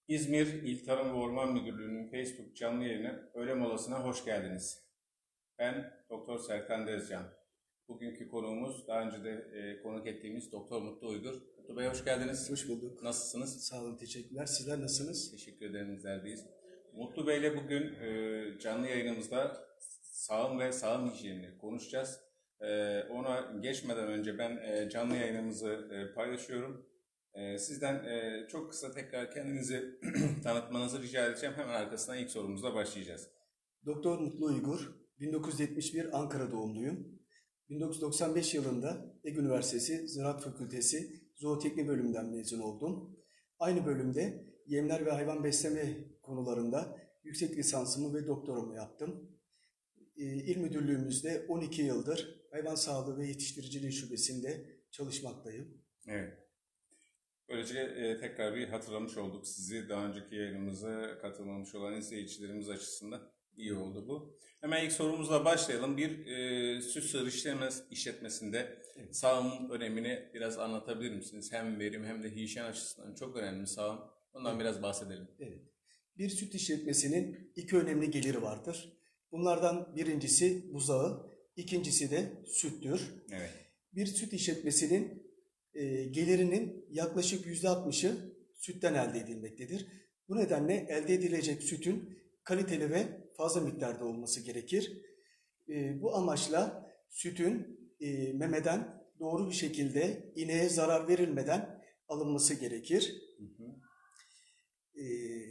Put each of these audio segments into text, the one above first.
İzmir İl Tarım ve Orman Müdürlüğü'nün Facebook canlı yayını öğle molasına hoş geldiniz. Ben Doktor Serkan Dezcan. Bugünkü konuğumuz daha önce de konuk ettiğimiz Doktor Mutlu Uygur. Mutlu Bey hoş geldiniz. Hoş bulduk. Nasılsınız? Sağ olun, teşekkürler. Sizler nasılsınız? Teşekkür ederim, bizlerdeyiz. Mutlu Bey'le bugün canlı yayınımızda sağım ve sağım hijyenini konuşacağız. Ona geçmeden önce ben canlı yayınımızı paylaşıyorum. Sizden çok kısa tekrar kendinizi tanıtmanızı rica edeceğim. Hemen arkasından ilk sorumuzla başlayacağız. Doktor Mutlu Uygur, 1971 Ankara doğumluyum. 1995 yılında Ege Üniversitesi Ziraat Fakültesi Zooteknik bölümünden mezun oldum. Aynı bölümde yemler ve hayvan besleme konularında yüksek lisansımı ve doktoramı yaptım. İl müdürlüğümüzde 12 yıldır hayvan sağlığı ve yetiştiriciliği şubesinde çalışmaktayım. Evet. Böylece tekrar bir hatırlamış olduk sizi. Daha önceki yayınımıza katılmamış olan izleyicilerimiz açısından iyi oldu bu. Hemen ilk sorumuzla başlayalım. Bir süt sığır işletmesinde sağımın önemini biraz anlatabilir misiniz? Hem verim hem de hijyen açısından çok önemli sağım. Ondan biraz bahsedelim. Evet. Bir süt işletmesinin iki önemli geliri vardır. Bunlardan birincisi buzağı, ikincisi de süttür. Evet. Bir süt işletmesinin gelirinin yaklaşık %60'ı sütten elde edilmektedir. Bu nedenle elde edilecek sütün kaliteli ve fazla miktarda olması gerekir. Bu amaçla sütün memeden doğru bir şekilde ineğe zarar verilmeden alınması gerekir. Hı hı. E,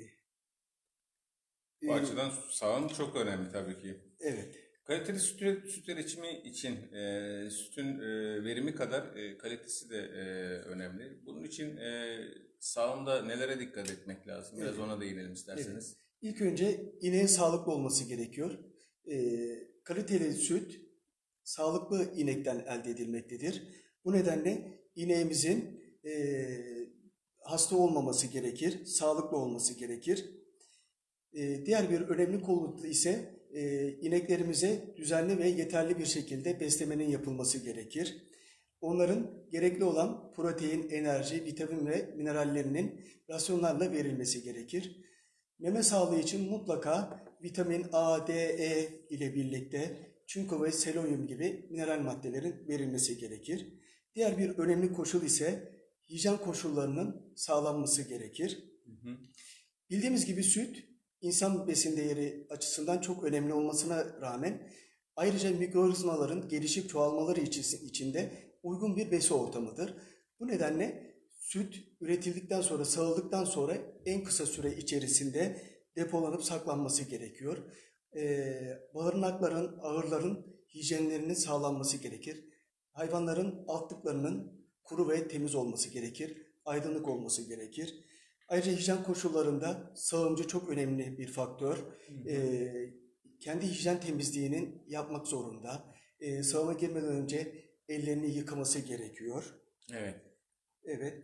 Bu açıdan sağım çok önemli tabii ki. Evet. Kaliteli süt üretimi için sütün verimi kadar kalitesi de önemli. Bunun için sağımda nelere dikkat etmek lazım? Biraz ona değinelim isterseniz. Evet. İlk önce ineğin sağlıklı olması gerekiyor. Kaliteli süt sağlıklı inekten elde edilmektedir. Bu nedenle ineğimizin hasta olmaması gerekir, sağlıklı olması gerekir. Diğer bir önemli konu ise ineklerimize düzenli ve yeterli bir şekilde beslemenin yapılması gerekir. Onların gerekli olan protein, enerji, vitamin ve minerallerinin rasyonlarla verilmesi gerekir. Meme sağlığı için mutlaka vitamin A, D, E ile birlikte çinko ve selenyum gibi mineral maddelerin verilmesi gerekir. Diğer bir önemli koşul ise hijyen koşullarının sağlanması gerekir. Hı hı. Bildiğimiz gibi süt insan besin değeri açısından çok önemli olmasına rağmen ayrıca mikroorganizmaların gelişip çoğalmaları için de uygun bir besi ortamıdır. Bu nedenle süt üretildikten sonra, sağıldıktan sonra en kısa süre içerisinde depolanıp saklanması gerekiyor. Barınakların, ahırların hijyenlerinin sağlanması gerekir. Hayvanların altlıklarının kuru ve temiz olması gerekir. Aydınlık olması gerekir. Ayrıca hijyen koşullarında sağımcı çok önemli bir faktör. Kendi hijyen temizliğinin yapmak zorunda. Sağıma girmeden önce ellerini yıkaması gerekiyor. Evet. Evet.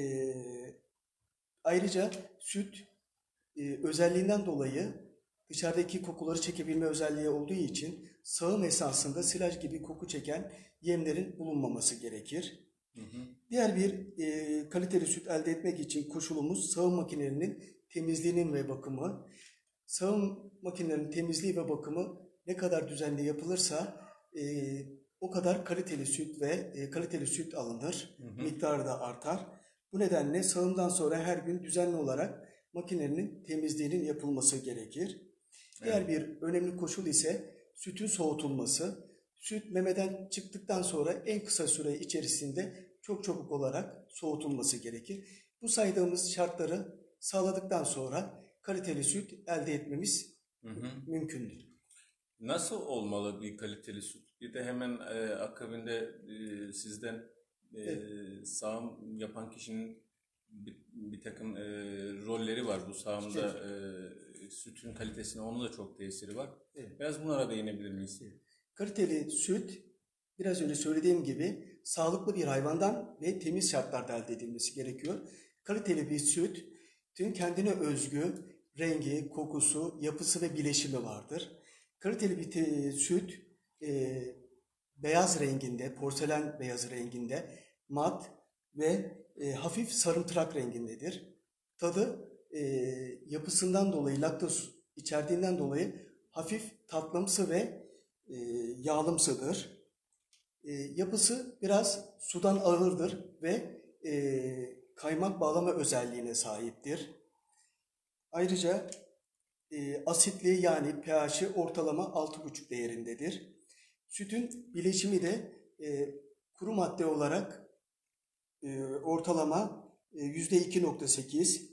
Ayrıca süt özelliğinden dolayı dışarıdaki kokuları çekebilme özelliği olduğu için sağım esnasında silaj gibi koku çeken yemlerin bulunmaması gerekir. Hı hı. Diğer bir kaliteli süt elde etmek için koşulumuz sağım makinelerinin temizliğinin ve bakımı. Sağım makinelerinin temizliği ve bakımı ne kadar düzenli yapılırsa o kadar kaliteli süt ve kaliteli süt alınır. Hı hı. Miktarı da artar. Bu nedenle sağımdan sonra her gün düzenli olarak makinenin temizliğinin yapılması gerekir. Diğer bir önemli koşul ise sütün soğutulması. Süt memeden çıktıktan sonra en kısa süre içerisinde çok çabuk olarak soğutulması gerekir. Bu saydığımız şartları sağladıktan sonra kaliteli süt elde etmemiz mümkündür. Nasıl olmalı bir kaliteli süt? Bir de hemen akabinde sizden sağım yapan kişinin bir takım rolleri var bu sağımda sütün kalitesine, onun da çok tesiri var. Evet. Biraz bunlara değinebilir miyiz? Kaliteli süt biraz önce söylediğim gibi sağlıklı bir hayvandan ve temiz şartlarda elde edilmesi gerekiyor. Kaliteli bir sütün kendine özgü rengi, kokusu, yapısı ve bileşimi vardır. Kaliteli bir süt beyaz renginde, porselen beyaz renginde, mat ve hafif sarımtırak rengindedir. Tadı yapısından dolayı, laktoz içerdiğinden dolayı hafif tatlımsı ve yağlımsıdır. Yapısı biraz sudan ağırdır ve kaymak bağlama özelliğine sahiptir. Ayrıca asitliği yani pH'i ortalama 6,5 değerindedir. Sütün bileşimi de kuru madde olarak ortalama %2,8,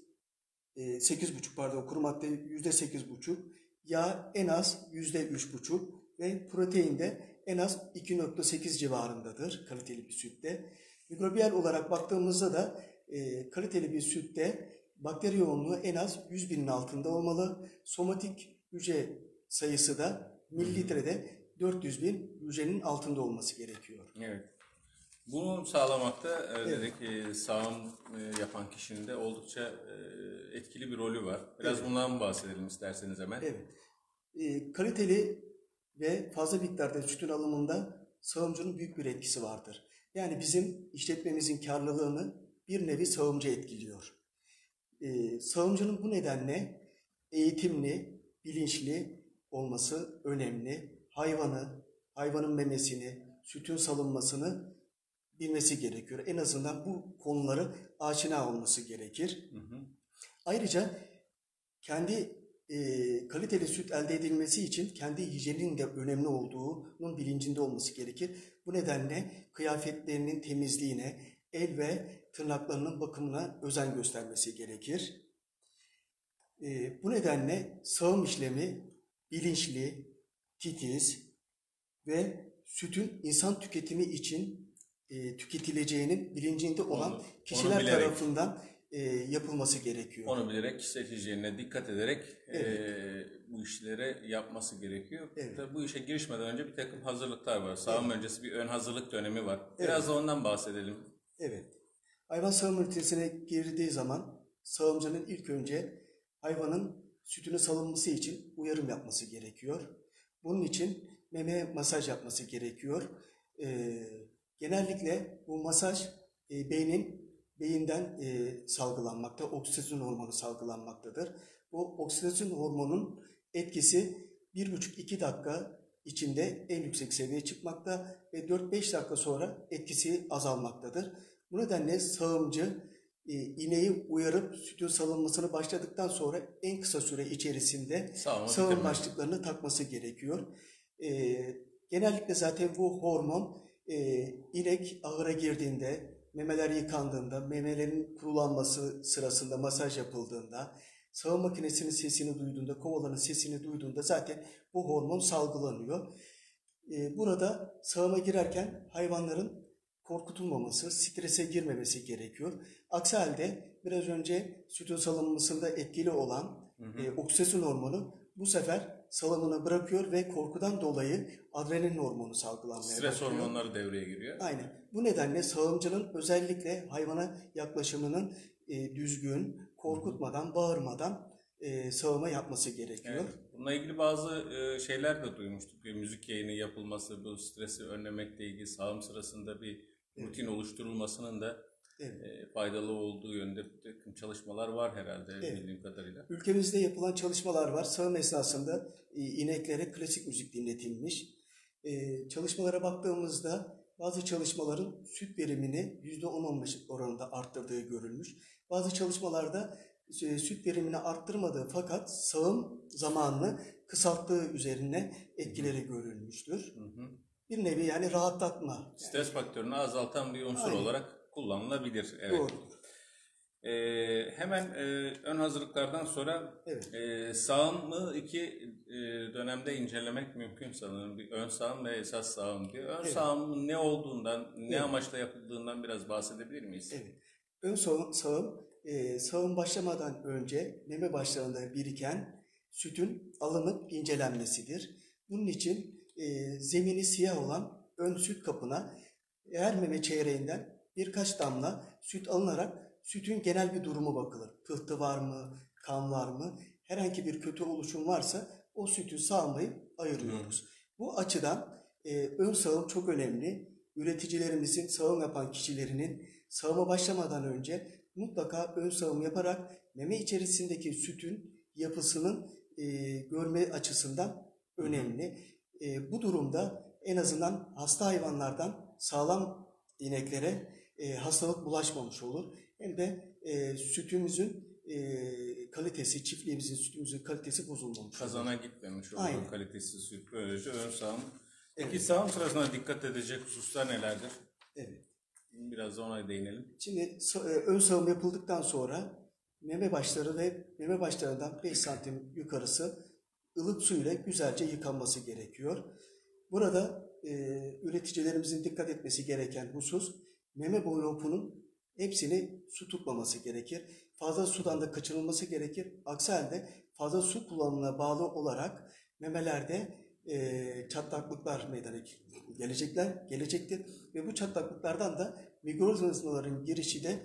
8,5 pardon, kuru madde %8,5, yağ en az %3,5 ve protein de en az 2,8 civarındadır kaliteli bir sütte. Mikrobiyal olarak baktığımızda da kaliteli bir sütte bakteri yoğunluğu en az 100.000'in altında olmalı. Somatik hücre sayısı da mililitrede 400.000 hücrenin altında olması gerekiyor. Evet. Bunu sağlamakta dedik sağım yapan kişinin de oldukça etkili bir rolü var. Biraz bundan bahsedelim isterseniz hemen. Evet. Kaliteli ve fazla miktarda sütün alımında sağımcının büyük bir etkisi vardır. Yani bizim işletmemizin karlılığını bir nevi sağımcı etkiliyor. Sağımcının bu nedenle eğitimli, bilinçli olması önemli. Hayvanın memesini, sütün salınmasını bilmesi gerekiyor. En azından bu konuları aşina olması gerekir. Ayrıca kendi kaliteli süt elde edilmesi için kendi hijyeninin de önemli olduğunun bilincinde olması gerekir. Bu nedenle kıyafetlerinin temizliğine, el ve tırnaklarının bakımına özen göstermesi gerekir. Bu nedenle sağım işlemi bilinçli, titiz ve sütün insan tüketimi için tüketileceğinin bilincinde olan kişiler tarafından yapılması gerekiyor. Onu bilerek, kişisel hijyenine dikkat ederek bu işleri yapması gerekiyor. Tabii bu işe girişmeden önce bir takım hazırlıklar var. Sağım öncesi bir ön hazırlık dönemi var. Biraz da ondan bahsedelim. Evet. Hayvan sağım ünitesine girdiği zaman sağımcının ilk önce hayvanın sütünün salınması için uyarım yapması gerekiyor. Bunun için meme masaj yapması gerekiyor. Genellikle bu masaj beyinden salgılanmakta, oksitosin hormonu salgılanmaktadır. Bu oksitosin hormonun etkisi 1,5-2 dakika içinde en yüksek seviyeye çıkmakta ve 4-5 dakika sonra etkisi azalmaktadır. Bu nedenle sağımcı ineği uyarıp sütün salınmasını başladıktan sonra en kısa süre içerisinde sağım başlıklarını takması gerekiyor. Genellikle zaten bu hormon inek ahıra girdiğinde, memeler yıkandığında, memelerin kurulanması sırasında masaj yapıldığında, sağım makinesinin sesini duyduğunda, kovaların sesini duyduğunda zaten bu hormon salgılanıyor. Burada sağıma girerken hayvanların korkutulmaması, strese girmemesi gerekiyor. Aksi halde biraz önce sütün salınmasında etkili olan oksitosin hormonu bu sefer salımını bırakıyor ve korkudan dolayı adrenalin hormonu salgılanmaya başlıyor. Stres hormonları devreye giriyor. Aynen. Bu nedenle sağımcının özellikle hayvana yaklaşımının düzgün, korkutmadan, bağırmadan sağıma yapması gerekiyor. Evet. Bununla ilgili bazı şeyler de duymuştuk. Bir müzik yayını yapılması, bu stresi önlemekle ilgili sağım sırasında bir rutin oluşturulmasının da faydalı olduğu yönde bir takım çalışmalar var herhalde bildiğim kadarıyla. Ülkemizde yapılan çalışmalar var. Sağım esnasında ineklere klasik müzik dinletilmiş. Çalışmalara baktığımızda bazı çalışmaların süt verimini %10-15 oranında arttırdığı görülmüş. Bazı çalışmalarda süt verimini arttırmadığı fakat sağım zamanını kısalttığı üzerine etkileri görülmüştür. Bir nevi yani rahatlatma. Stres faktörünü azaltan bir unsur olarak kullanılabilir. Evet. Doğru. Hemen ön hazırlıklardan sonra sağımı iki dönemde incelemek mümkün sanırım. Bir ön sağım ve esas sağım diye. Ön sağımın ne olduğundan, ne amaçla yapıldığından biraz bahsedebilir miyiz? Evet. Ön sağım başlamadan önce meme başlarında biriken sütün alınıp incelenmesidir. Bunun için zemini siyah olan ön süt kapına her meme çeyreğinden birkaç damla süt alınarak sütün genel bir durumu bakılır. Pıhtı var mı, kan var mı? Herhangi bir kötü oluşum varsa o sütü sağmayıp ayırıyoruz. Bu açıdan ön sağım çok önemli. Üreticilerimizin, sağım yapan kişilerinin sağıma başlamadan önce mutlaka ön sağım yaparak meme içerisindeki sütün yapısının görme açısından önemli. Bu durumda en azından hasta hayvanlardan sağlam ineklere hastalık bulaşmamış olur. Hem de sütümüzün kalitesi, çiftliğimizin sütümüzün kalitesi bozulmamış olur. Kazana gitmemiş olur. Aynen. Kalitesiz süt. Böylece ön sağım. Peki Evet. sağım sırasında dikkat edecek hususlar nelerdir? Evet. Biraz da ona değinelim. Şimdi ön sağım yapıldıktan sonra meme başları ve meme başlarından 5 santim yukarısı ılık su ile güzelce yıkanması gerekiyor. Burada üreticilerimizin dikkat etmesi gereken husus, meme boyu lopunun hepsini su tutmaması gerekir. Fazla sudan da kaçınılması gerekir. Aksi halde fazla su kullanımına bağlı olarak memelerde çatlaklıklar meydana gelecektir. Ve bu çatlaklıklardan da mikroorganizmaların girişi de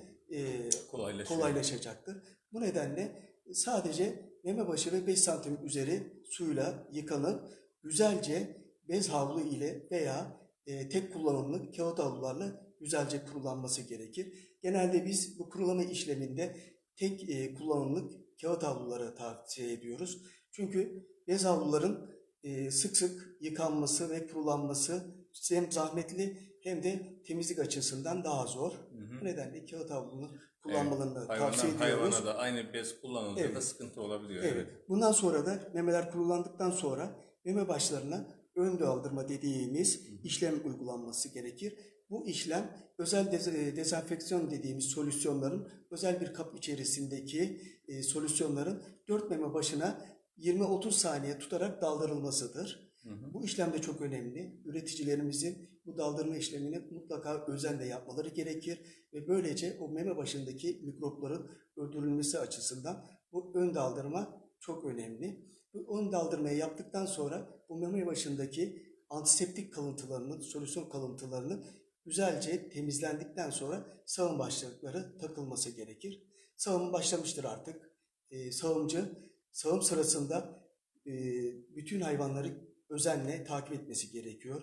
kolaylaşacaktır. Bu nedenle sadece meme başı ve 5 santim üzeri suyla yıkanıp güzelce bez havlu ile veya tek kullanımlık kağıt havlularla güzelce kurulanması gerekir. Genelde biz bu kurulama işleminde tek kullanımlık kağıt havluları tavsiye ediyoruz. Çünkü bez havluların sık sık yıkanması ve kurulanması hem zahmetli hem de temizlik açısından daha zor. Bu nedenle kağıt havlunu kullanmalarını tavsiye ediyoruz. Hayvana da aynı bez kullanıldığında da sıkıntı olabiliyor. Evet. Bundan sonra da memeler kurulandıktan sonra meme başlarına ön daldırma dediğimiz işlem uygulanması gerekir. Bu işlem özel dezenfeksiyon dediğimiz solüsyonların özel bir kap içerisindeki solüsyonların 4 meme başına 20-30 saniye tutarak daldırılmasıdır. Bu işlem de çok önemli. Üreticilerimizin bu daldırma işlemini mutlaka özenle yapmaları gerekir ve böylece o meme başındaki mikropların öldürülmesi açısından bu ön daldırma çok önemli. Bu ön daldırmayı yaptıktan sonra bu meme başındaki antiseptik kalıntılarının, solüsyon kalıntılarının güzelce temizlendikten sonra sağım başlıkları takılması gerekir. Sağım başlamıştır artık. Sağımcı sağım sırasında bütün hayvanları özenle takip etmesi gerekiyor.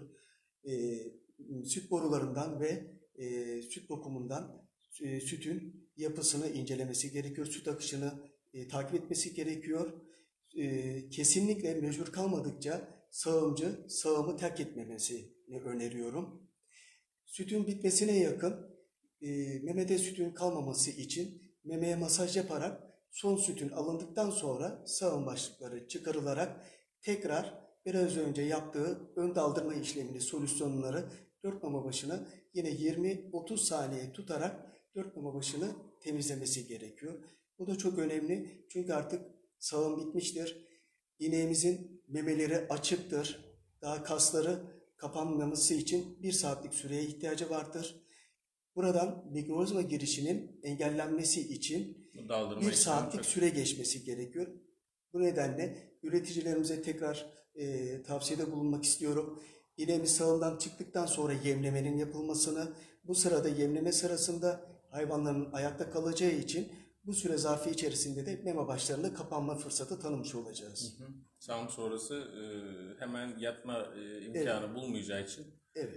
Süt borularından ve süt dokumundan sütün yapısını incelemesi gerekiyor. Süt akışını takip etmesi gerekiyor. Kesinlikle mecbur kalmadıkça sağımcı sağımı terk etmemesini öneriyorum. Sütün bitmesine yakın memede sütün kalmaması için memeye masaj yaparak son sütün alındıktan sonra sağım başlıkları çıkarılarak tekrar biraz önce yaptığı ön daldırma işlemini, solüsyonları 4 mama başına yine 20-30 saniye tutarak 4 mama başını temizlemesi gerekiyor. Bu da çok önemli çünkü artık sağım bitmiştir. İneğimizin memeleri açıktır. Daha kasları kapanmaması için 1 saatlik süreye ihtiyacı vardır. Buradan mikroorganizma girişinin engellenmesi için 1 saatlik süre geçmesi gerekiyor. Bu nedenle üreticilerimize tekrar tavsiyede bulunmak istiyorum. İneğimiz sağımdan çıktıktan sonra yemlemenin yapılmasını, bu sırada yemleme sırasında hayvanların ayakta kalacağı için bu süre zarfı içerisinde de meme başlarında kapanma fırsatı tanımış olacağız. Sağım sonrası hemen yatma imkanı bulmayacağı için. Evet.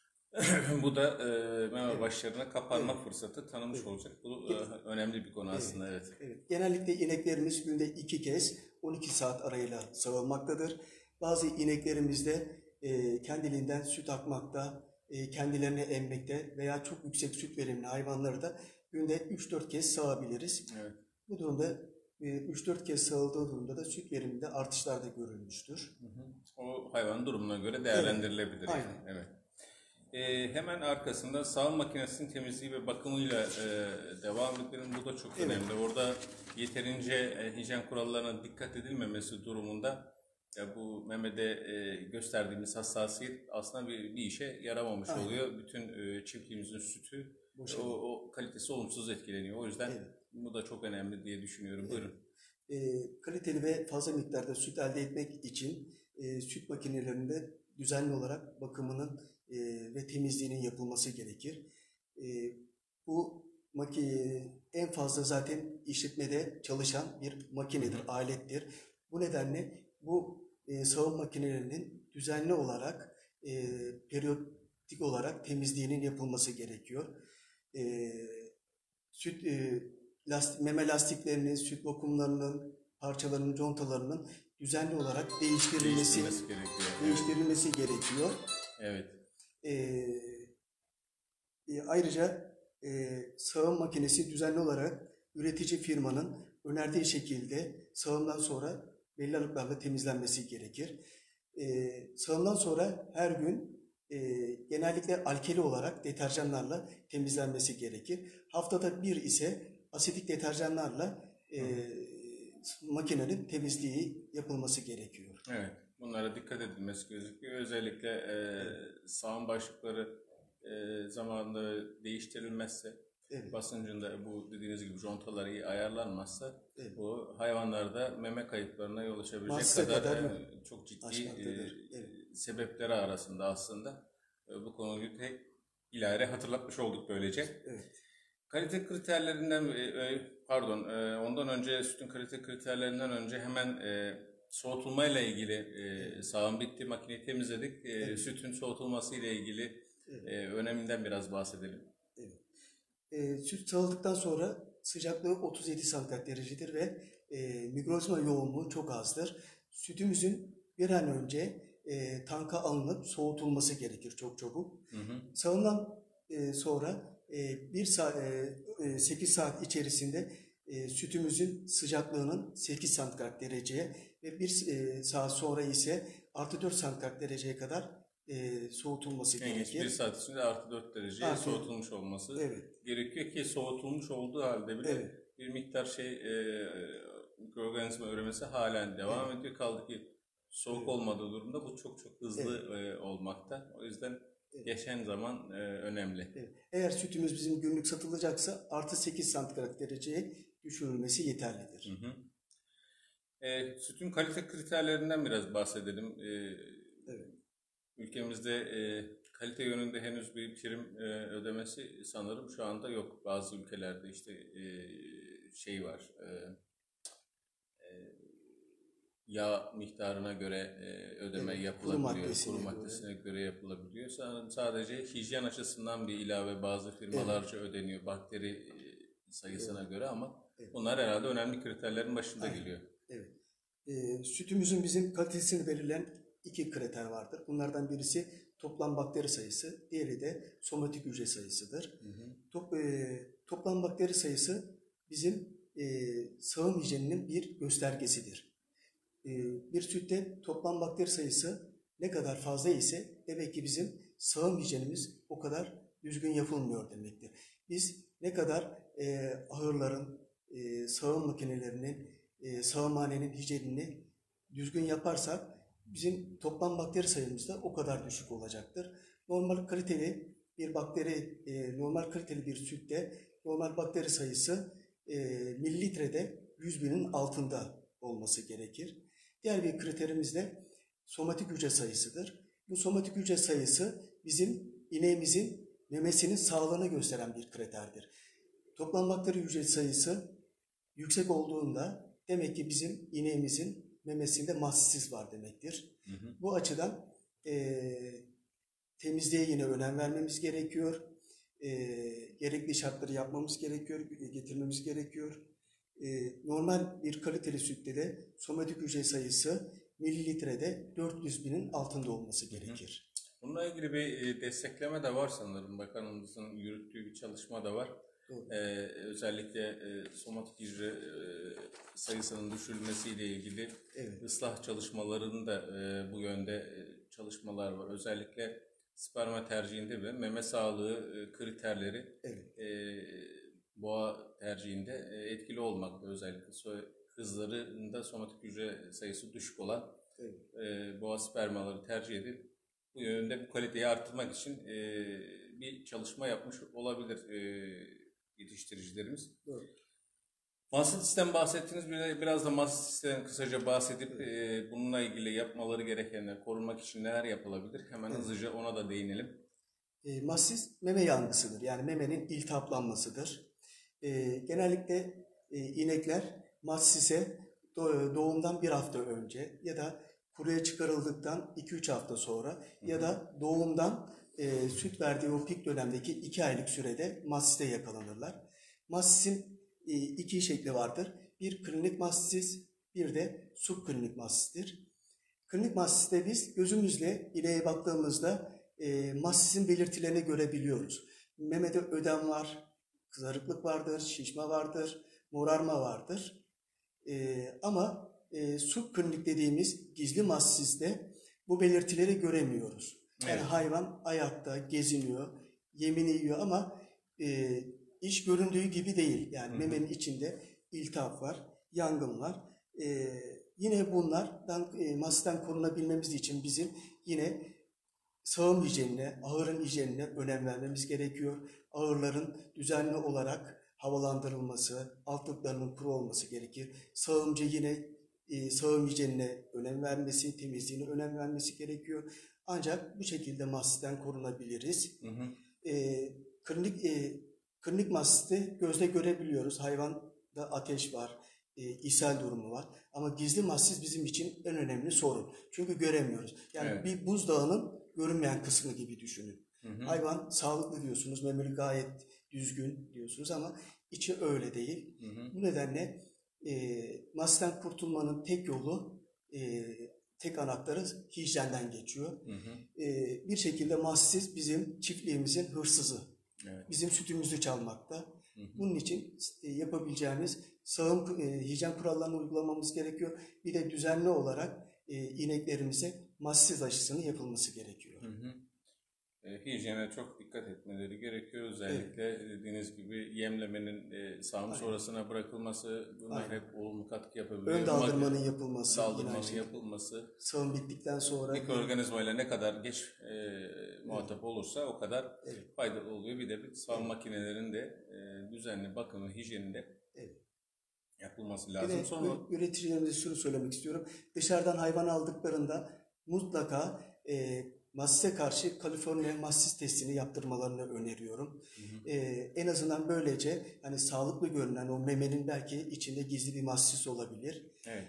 Bu da meme başlarına kapanma fırsatı tanımış olacak. Bu önemli bir konu aslında. Evet. Genellikle ineklerimiz günde 2 kez 12 saat arayla sağılmaktadır. Bazı ineklerimizde kendiliğinden süt akmakta, kendilerini emmekte veya çok yüksek süt verimli hayvanları da günde 3-4 kez sağabiliriz. Evet. Bu durumda 3-4 kez sağıldığı durumda da süt veriminde artışlar da görülmüştür. O hayvanın durumuna göre değerlendirilebilir. Evet. Aynen. Evet. Hemen arkasında sağım makinesinin temizliği ve bakımıyla devam edelim. Bu da çok önemli. Orada yeterince hijyen kurallarına dikkat edilmemesi durumunda bu memede gösterdiğimiz hassasiyet aslında bir işe yaramamış oluyor. Bütün çiftliğimizin sütü o kalitesi olumsuz etkileniyor. O yüzden bu da çok önemli diye düşünüyorum. Buyurun. Kaliteli ve fazla miktarda süt elde etmek için süt makinelerinde düzenli olarak bakımının ve temizliğinin yapılması gerekir. Bu en fazla zaten işletmede çalışan bir makinedir, alettir. Bu nedenle bu sağım makinelerinin düzenli olarak, periyodik olarak temizliğinin yapılması gerekiyor. süt meme lastiklerinin, süt vakumlarının, parçalarının, contalarının düzenli olarak Değiştirilmesi gerekiyor. değiştirilmesi gerekiyor. Evet. Ayrıca sağım makinesi düzenli olarak üretici firmanın önerdiği şekilde sağımdan sonra belli aralıklarla temizlenmesi gerekir. Sağımdan sonra her gün genellikle alkali olarak deterjanlarla temizlenmesi gerekir. Haftada bir ise asitik deterjanlarla makinenin temizliği yapılması gerekiyor. Evet. Bunlara dikkat edilmesi gerekiyor. Özellikle sağım başlıkları zamanında değiştirilmezse, Evet. basıncında bu dediğiniz gibi contaları iyi ayarlanmazsa Evet. bu hayvanlarda meme kayıplarına yol açabilecek Mahsusa kadar kadar çok ciddi aşmaktadır. Evet. sebepleri arasında aslında. Bu konuyu tek ilare hatırlatmış olduk böylece. Evet. Kalite kriterlerinden, pardon, ondan önce sütün kalite kriterlerinden önce hemen soğutulmayla ilgili sağım bitti, makineyi temizledik. Sütün soğutulması ile ilgili öneminden biraz bahsedelim. Evet. Süt sağıldıktan sonra sıcaklığı 37 santigrat derecedir ve mikrozma yoğunluğu çok azdır. Sütümüzün bir an önce tanka alınıp soğutulması gerekir çok çabuk. Sağımdan sonra 8 saat içerisinde sütümüzün sıcaklığının 8 santigrat dereceye ve 1 saat sonra ise artı 4 santigrat dereceye kadar soğutulması gerekir. 1 saat içinde artı 4 dereceye soğutulmuş olması gerekiyor ki soğutulmuş olduğu halde bile bir miktar mikroorganizma üremesi halen devam ediyor. Kaldı ki soğuk olmadığı durumda bu çok hızlı olmakta. O yüzden geçen zaman önemli. Evet. Eğer sütümüz bizim günlük satılacaksa artı 8 santigrat dereceye düşürülmesi yeterlidir. Sütün kalite kriterlerinden biraz bahsedelim. Ülkemizde kalite yönünde henüz bir prim ödemesi sanırım şu anda yok. Bazı ülkelerde işte var. Yağ miktarına göre ödeme yapılabiliyor. Kuru maddesine göre yapılabiliyor. Sadece hijyen açısından bir ilave bazı firmalarca ödeniyor bakteri sayısına göre ama bunlar herhalde önemli kriterlerin başında geliyor. Evet. Sütümüzün bizim kalitesini belirleyen 2 kriter vardır. Bunlardan birisi toplam bakteri sayısı, diğeri de somatik hücre sayısıdır. Toplam bakteri sayısı bizim sağım hijyeninin bir göstergesidir. Bir sütte toplam bakteri sayısı ne kadar fazla ise demek ki bizim sağım hijyenimiz o kadar düzgün yapılmıyor demektir. Biz ne kadar ahırların, sağım makinelerinin, sağımhanenin hijyenini düzgün yaparsak bizim toplam bakteri sayımız da o kadar düşük olacaktır. Normal kaliteli bir sütte normal bakteri sayısı mililitrede 100.000'in altında olması gerekir. Diğer bir kriterimiz de somatik hücre sayısıdır. Bu somatik hücre sayısı bizim ineğimizin memesinin sağlığını gösteren bir kriterdir. Toplam bakteri hücre sayısı yüksek olduğunda demek ki bizim ineğimizin memesinde mastitis var demektir. Bu açıdan temizliğe yine önem vermemiz gerekiyor. Gerekli şartları yapmamız gerekiyor, getirmemiz gerekiyor. Normal bir kaliteli sütte de somatik hücre sayısı mililitrede 400.000'in altında olması gerekir. Bununla ilgili bir destekleme de var sanırım. Bakanımızın yürüttüğü bir çalışma da var. Özellikle somatik hücre sayısının düşürülmesiyle ilgili ıslah çalışmalarının da bu yönde çalışmalar var. Özellikle sperma tercihinde ve meme sağlığı kriterleri boğa tercihinde etkili olmakta. Özellikle kızlarında somatik hücre sayısı düşük olan boğa spermaları tercih edip bu yönde bu kaliteyi arttırmak için bir çalışma yapmış olabilir yetiştiricilerimiz. Mastitisten bahsettiniz. Biraz da mastitisten kısaca bahsedip bununla ilgili yapmaları gerekenler, korunmak için neler yapılabilir? Hemen hızlıca ona da değinelim. Mastit meme yangısıdır. Yani memenin iltihaplanmasıdır. Genellikle inekler mastise doğumdan 1 hafta önce ya da kuruya çıkarıldıktan 2-3 hafta sonra ya da doğumdan süt verdiği o pik dönemdeki 2 aylık sürede mastite yakalanırlar. Mastisin iki şekli vardır. Bir klinik mastis, bir de subklinik mastistir. Klinik mastiste biz gözümüzle ineğe baktığımızda mastisin belirtilerini görebiliyoruz. Memede ödem var, kızarıklık vardır, şişme vardır, morarma vardır. Ama subklinik dediğimiz gizli mastiste bu belirtileri göremiyoruz. Yani Evet. hayvan ayakta geziniyor, yemini yiyor ama iş göründüğü gibi değil. Yani memenin içinde iltihap var, yangın var. Yine bunlardan mastitten korunabilmemiz için bizim yine sağım hijyenine, ahırın hijyenine önem vermemiz gerekiyor. Ahırların düzenli olarak havalandırılması, altlıklarının kuru olması gerekir. Sağımcı yine sağım hijyenine önem vermesi, temizliğine önem vermesi gerekiyor. Ancak bu şekilde mastitten korunabiliriz. Hı hı. Klinik klinik mastiti gözle görebiliyoruz. Hayvanda ateş var, ishal durumu var. Ama gizli mastit bizim için en önemli sorun. Çünkü göremiyoruz. Yani Evet. bir buzdağının görünmeyen kısmı gibi düşünün. Hı hı. Hayvan sağlıklı diyorsunuz, memeli gayet düzgün diyorsunuz ama içi öyle değil. Hı hı. Bu nedenle mastitten kurtulmanın tek yolu, tek anahtarı hijyenden geçiyor. Hı hı. Bir şekilde mastit bizim çiftliğimizin hırsızı. Evet. Bizim sütümüzü çalmakta. Hı hı. Bunun için yapabileceğimiz sağım hijyen kurallarını uygulamamız gerekiyor. Bir de düzenli olarak ineklerimize mastit aşısının yapılması gerekiyor. Hı hı. Hijyene çok dikkat etmeleri gerekiyor. Evet, Özellikle dediğiniz gibi yemlemenin sağım aynen, sonrasına bırakılması, bunlar aynen. hep olumlu katkı Ön yapabiliyor. daldırmanın yapılması yine aynı Daldırmanın şekilde. yapılması, Sağım bittikten sonra mikroorganizmayla ne kadar geç evet, muhatap olursa o kadar evet, faydalı oluyor. Bir de sağım evet, makinelerinin de düzenli bakımı, hijyeninde evet. yapılması Bir lazım. de Sonra üreticilerimize şunu söylemek istiyorum. Dışarıdan hayvan aldıklarında mutlaka mastise karşı Kaliforniya mastis testini yaptırmalarını öneriyorum. hı hı. En azından böylece hani sağlıklı görünen o memenin belki içinde gizli bir mastis olabilir. Evet.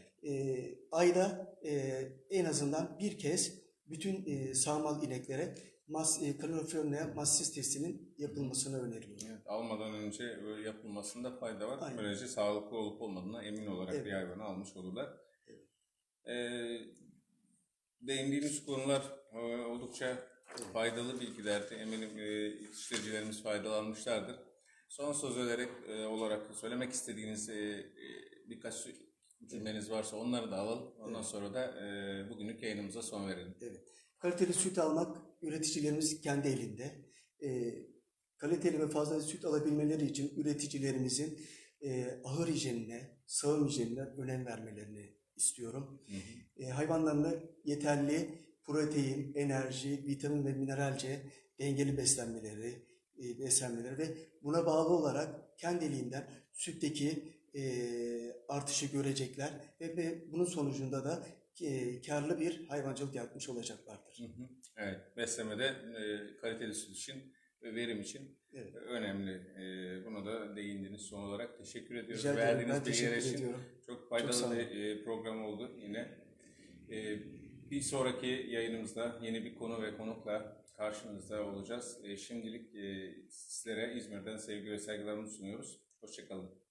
Ayda en azından bir kez bütün sağmal ineklere Kaliforniya mastis testinin Hı hı. yapılmasını öneriyorum. Evet, almadan önce böyle yapılmasında fayda var. Aynen. Böylece sağlıklı olup olmadığına emin olarak bir Evet. hayvanı almış olurlar. Evet. Ee, Değindiğimiz konular oldukça Evet. faydalı bilgilerdi. Eminim yetiştiricilerimiz faydalanmışlardır. Son söz olarak söylemek istediğiniz birkaç cümleniz varsa onları da alalım. Ondan Evet. sonra da bugünlük yayınımıza son verelim. Evet. Kaliteli süt almak üreticilerimiz kendi elinde. Kaliteli ve fazla süt alabilmeleri için üreticilerimizin ahır hijyenine, sağım hijyenine önem vermelerini istiyorum. Hı hı. Hayvanlarına yeterli protein, enerji, vitamin ve mineralce dengeli beslenmeleri ve buna bağlı olarak kendiliğinden sütteki artışı görecekler ve bunun sonucunda da karlı bir hayvancılık yapmış olacaklardır. Hı hı. Evet, beslemede kaliteli süt için ve verim için Evet. önemli. Buna da değindiniz. Son olarak teşekkür ediyoruz. Rica ederim. Verdiğiniz Ben bilgiler teşekkür için ediyorum. çok Çok faydalı sağ olun. bir program oldu yine. Bir sonraki yayınımızda yeni bir konu ve konukla karşınızda olacağız. Şimdilik sizlere İzmir'den sevgi ve saygılarımızı sunuyoruz. Hoşça kalın.